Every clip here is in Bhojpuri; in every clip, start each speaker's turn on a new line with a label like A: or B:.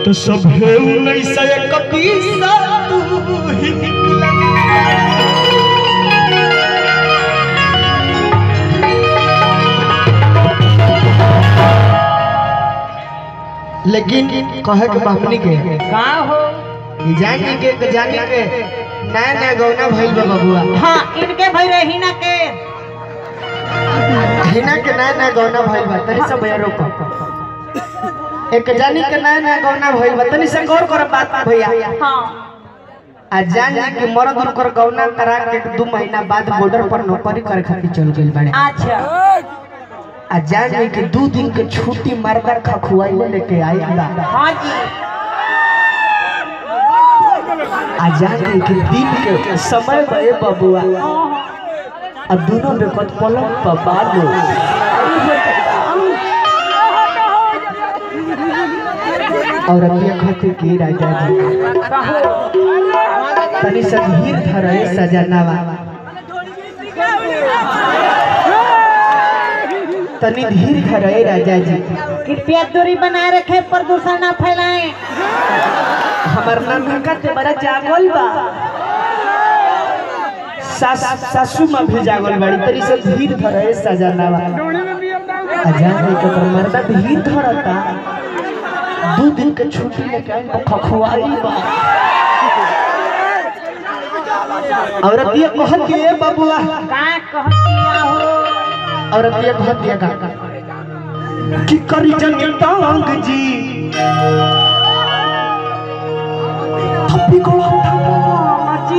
A: तो सब है 1931 तू ही निकला। लेकिन कहे के बापनी के
B: का हो
A: जानी के नया नया गौना भइल बा बबुआ।
B: हाँ इनके भाई रहे हिना के
A: नया नया गौना भइल बा तनी सब भैया रोक एक जानी के नया नया गौना भइल बा तनी से गौर कर बात भैया।
B: हाँ
A: आ जानी के मरद उनकर गौना करा के 2 महीना बाद बॉर्डर पर नौकरी करे खातिर चल गेल बाड़े।
B: अच्छा
A: आ जानी के 2 दिन के छुट्टी मरदा खखुआई लेके आई बा।
B: हाँ जी
A: आ जानी के दिन के समय बे बबुआ अब दोनों बेकत पलक पर बालो और अभी खातिर की राजा जी तनी सब हीर धरे सजनावा तनी धीर धरे राजा जी
B: कृपया दूरी बनाए रखे प्रदूषण ना फैलाएं।
A: हमार नाम का ते बड़ा जागल बा सासू मां भी जागल बड़ी तरी से धीर धरे सजनावा अजान के तो मर्दा धीर धरता 2 दिन के छुट्टी लेके आई खखुआई बा। औरत ये कहत के बबुआ
B: का कहतिया हो
A: औरत ये कहत दिया का कि करी जन टांग जी थप्पी को जी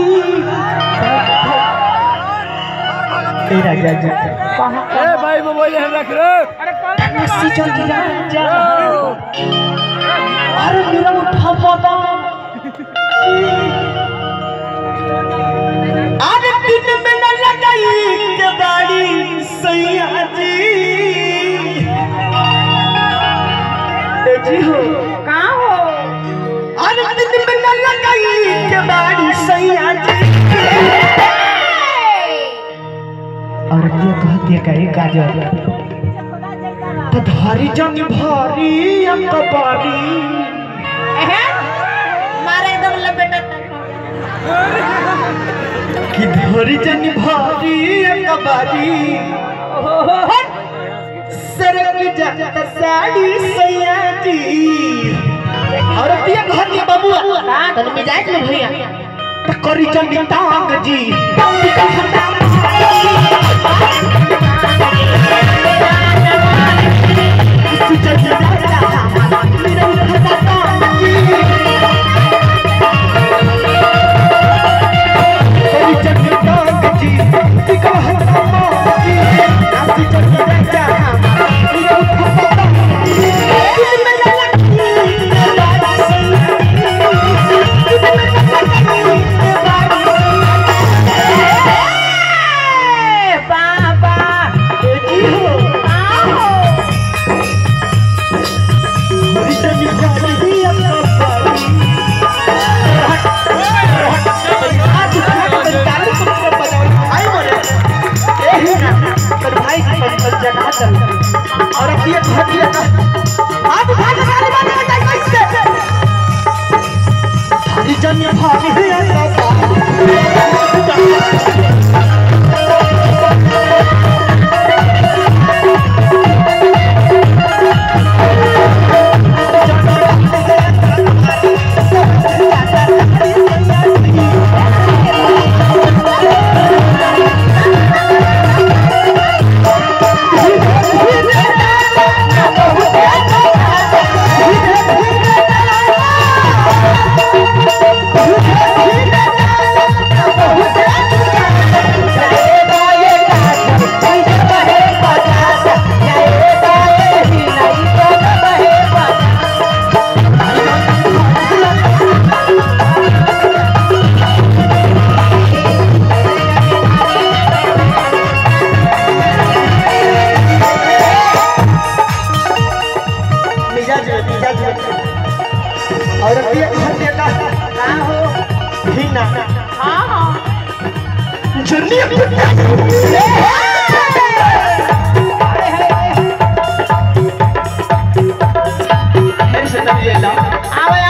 A: ए राजा जी
C: ए भाई मोबाइल हम रख रे। अरे
A: नसी चल राजा अरे मेरा उठा पाता अरे दिन में न लगाई के बाड़ी सैया जी ए जी हो
B: का हो
A: अरे दिन में न लगाई के बाड़ी सैया जी और ये कहती है कहीं काजल तो धारी जंग भारी अंकबारी
B: मारे एकदम लपेटा
A: कि धारी जंग भारी अंकबारी सरक जाता साड़ी सैया जी। और ये कहती है बबुआ तन मिजाज में भैया तो करी जंग टांग जी और अब ये भागिया आप भाग सारे बात बताइए कैसे धारी जन भागी है और ये घर देता
B: का हो
A: हिना
B: हाँ
A: जर्नी
B: आवे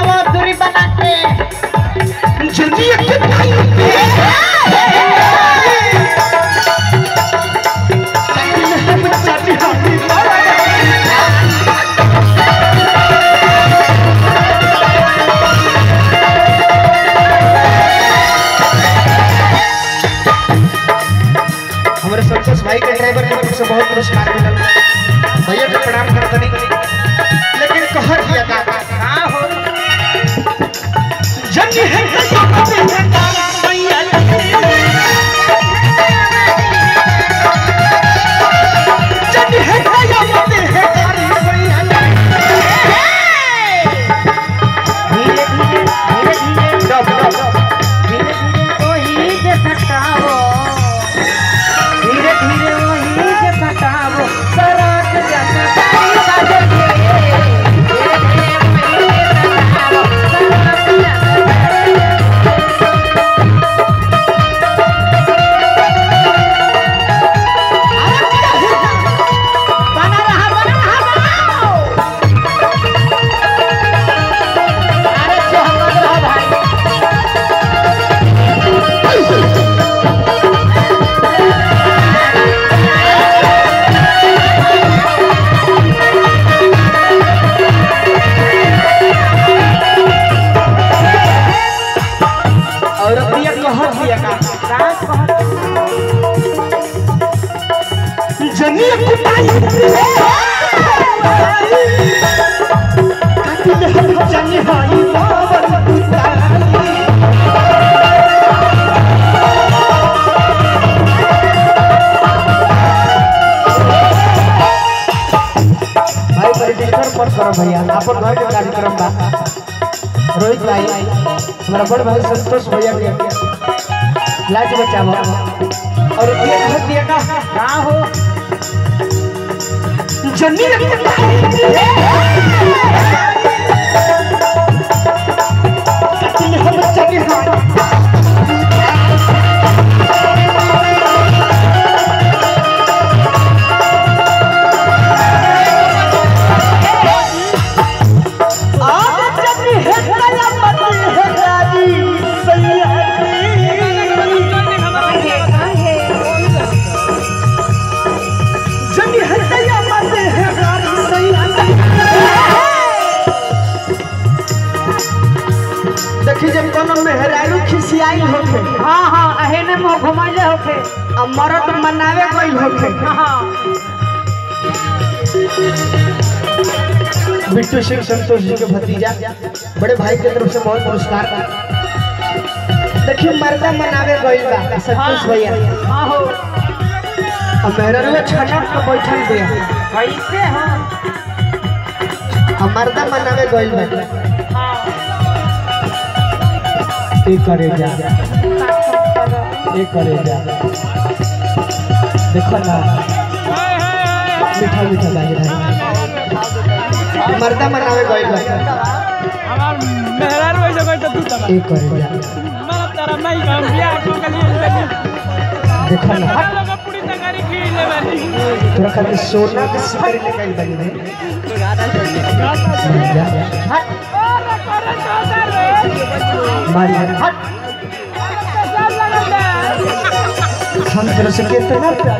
A: भैया के प्रणाम करते नहीं लेकिन कहर दिया का हां हो जन है भैया अपन घर के कार्यक्रम बा रोहित भाई हमारा बड़ भाई संतोष भैया के लाज बचाओ और ये घर दिया का हो जन्नी हम चली देखी जब कोनो मेहरारू खिसियाई होखे
B: हां हां अहेने मुंह घुमाइले होखे
A: आ मरद मनावे गइल होखे
B: हां
A: बिट्टू सिंह संतोष जी के भतीजा बड़े भाई के तरफ से बहुत पुरस्कार देखिए मर्दा मनावे गइल बा संतोष भैया
B: हां हो
A: अब मेहरारू छनक के बैठल दिया
B: कैसे हो
A: हम मर्दा मनावे गइल बा
B: हां
A: एक करे जा देखो ना मीठा मीठा बाज रहा है मर्दा मनावे गइल बा
C: हमार मेहरारू ऐसे कोई तो तू
A: एक करे जा
C: मैं तेरा नहीं काम बिया को कली
A: देखो ना
C: हम लोग पूरी तगारी खींच ले बानी
A: तोरा खातिर सोना के सिकड़ी निकाल बनी रे हट मारी हट हम तेरे से कितना प्यार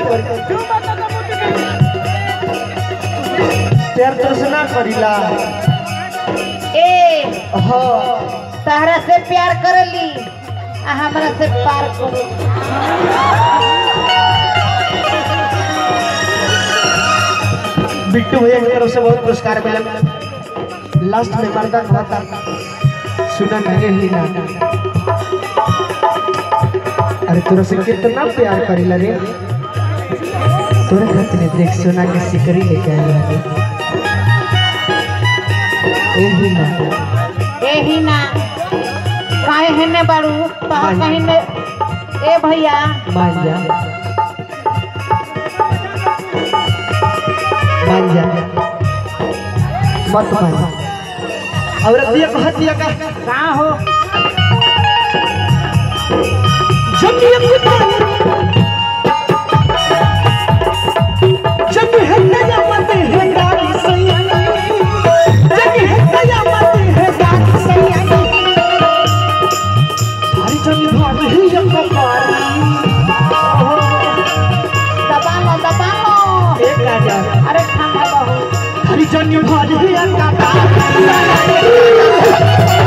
A: तेरे से ना करीला
B: ए
A: हां
B: तहरा से प्यार करली आ हमरा से पार करो
A: बिट्टू भैया की तरफ से बहुत पुरस्कार मिला लास्ट में मर्दा कहता सुना नहीं लीला अरे तोरा से कितना प्यार करेला रे तोरे खातिर देख सोना के सिकड़ी लेके आया रे
B: एही ना काहे हेने बाड़ू तहर कहीं ने ए भैया
A: मान जा मत मान और दिया कहत दिया का
B: हो
A: जब है नया मत है गाड़ी सही जब है नया मत है गाड़ी सही हरी जन भाग ही कपारी
B: दबा लो
A: एक राजा
B: अरे ठंडा बहुत
A: हरी जन भाग ही कपारी